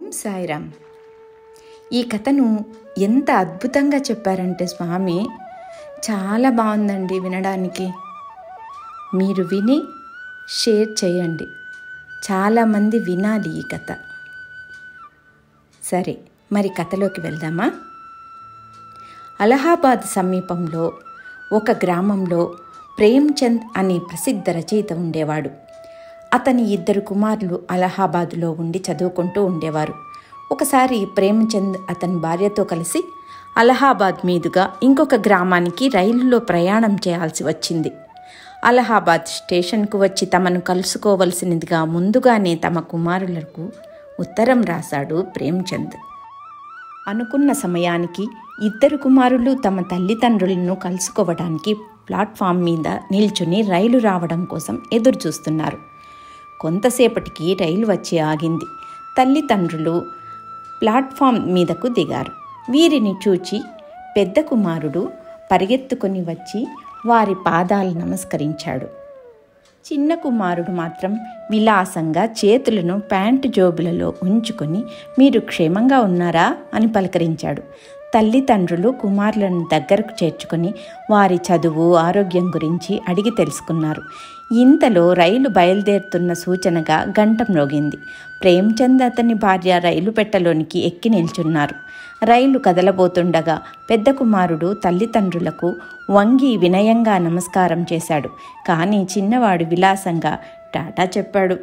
సాయిరామ్. ఈ కథను ఎంత అద్భుతంగా చెప్పారంటే స్వామి, చాలా బాగుందండి వినడానికి. మీరు విని షేర్ చేయండి, చాలామంది వినాలి ఈ కథ. సరే, మరి కథలోకి వెళ్దామా? అలహాబాద్ సమీపంలో ఒక గ్రామంలో ప్రేమ్చంద్ అనే ప్రసిద్ధ రచయిత ఉండేవాడు. అతని 2 కుమారులు అలహాబాదులో ఉండి చదువుకుంటూ ఉండేవారు. ఒకసారి ప్రేమ్చంద్ అతని భార్యతో కలిసి అలహాబాద్ మీదుగా ఇంకొక గ్రామానికి రైలులో ప్రయాణం చేయాల్సి వచ్చింది. అలహాబాద్ స్టేషన్కు వచ్చి తమను కలుసుకోవలసినదిగా ముందుగానే తమ కుమారులకు ఉత్తరం రాశాడు ప్రేమ్చంద్. అనుకున్న సమయానికి 2 కుమారులు తమ తల్లిదండ్రులను కలుసుకోవడానికి ప్లాట్ఫామ్ మీద నిల్చుని రైలు రావడం కోసం ఎదురు చూస్తున్నారు. కొంతసేపటికి రైలు వచ్చి ఆగింది. తల్లిదండ్రులు ప్లాట్ఫామ్ మీదకు దిగారు. వీరిని చూచి పెద్ద కుమారుడు పరిగెత్తుకొని వచ్చి వారి పాదాలు నమస్కరించాడు. చిన్న కుమారుడు మాత్రం విలాసంగా చేతులను ప్యాంటు జోబులలో ఉంచుకొని మీరు క్షేమంగా ఉన్నారా అని పలకరించాడు. తల్లిదండ్రులు కుమారులను దగ్గరకు చేర్చుకొని వారి చదువు, ఆరోగ్యం గురించి అడిగి తెలుసుకున్నారు. ఇంతలో రైలు బయలుదేరుతున్న సూచనగా గంట మ్రోగింది. ప్రేమ్చంద్ అతని భార్య రైలు పెట్టెలోనికి ఎక్కి నిల్చున్నారు. రైలు కదలబోతుండగా పెద్ద కుమారుడు తల్లిదండ్రులకు వంగి వినయంగా నమస్కారం చేశాడు. కానీ చిన్నవాడు విలాసంగా టాటా చెప్పాడు.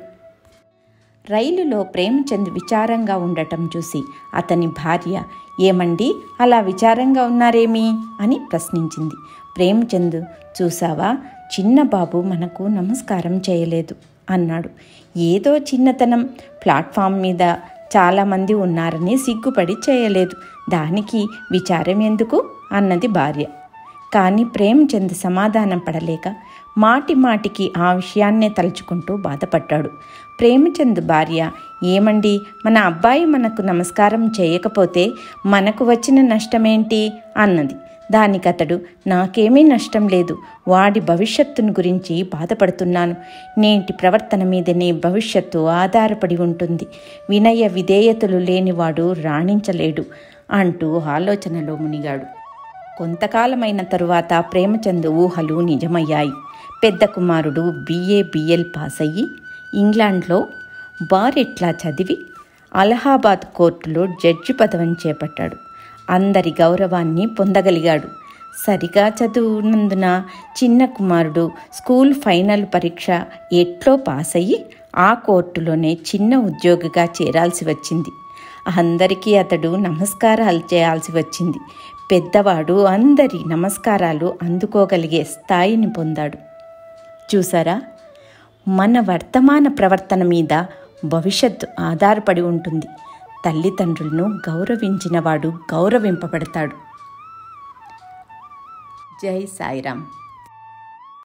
రైలులో ప్రేమ్చంద్ విచారంగా ఉండటం చూసి అతని భార్య, ఏమండి అలా విచారంగా ఉన్నారేమి అని ప్రశ్నించింది. ప్రేమ్చంద్, చూసావా, చిన్న బాబు మనకు నమస్కారం చేయలేదు అన్నాడు. ఏదో చిన్నతనం, ప్లాట్ఫామ్ మీద చాలామంది ఉన్నారని సిగ్గుపడి చేయలేదు, దానికి విచారం ఎందుకు అన్నది భార్య. కానీ ప్రేమ్చంద్ సమాధానం పడలేక మాటి మాటికి ఆ విషయాన్నే తలుచుకుంటూ బాధపడ్డాడు. ప్రేమ్చంద్ భార్య, ఏమండి మన అబ్బాయి మనకు నమస్కారం చేయకపోతే మనకు వచ్చిన నష్టమేంటి అన్నది. దానికతడు, నాకేమీ నష్టం లేదు, వాడి భవిష్యత్తును గురించి బాధపడుతున్నాను. నేటి ప్రవర్తన మీదనే భవిష్యత్తు ఆధారపడి ఉంటుంది. వినయ విధేయతలు లేనివాడు రాణించలేడు అంటూ ఆలోచనలో మునిగాడు. కొంతకాలమైన తరువాత ప్రేమ్చంద్ ఊహలు నిజమయ్యాయి. పెద్ద కుమారుడు BA-BL పాస్ అయ్యి ఇంగ్లాండ్లో బారెట్లా చదివి అలహాబాద్ కోర్టులో జడ్జి పదవిని చేపట్టాడు. అందరి గౌరవాన్ని పొందగలిగాడు. సరిగా చదువునందున చిన్న కుమారుడు స్కూల్ ఫైనల్ పరీక్ష ఎట్లో పాస్ అయ్యి ఆ కోర్టులోనే చిన్న ఉద్యోగిగా చేరాల్సి వచ్చింది. అందరికీ అతడు నమస్కారాలు చేయాల్సి వచ్చింది. పెద్దవాడు అందరి నమస్కారాలు అందుకోగలిగే స్థాయిని పొందాడు. చూసారా, మన వర్తమాన ప్రవర్తన మీద భవిష్యత్తు ఆధారపడి ఉంటుంది. తల్లిదండ్రులను గౌరవించినవాడు గౌరవింపబడతాడు. జై సాయిరామ్.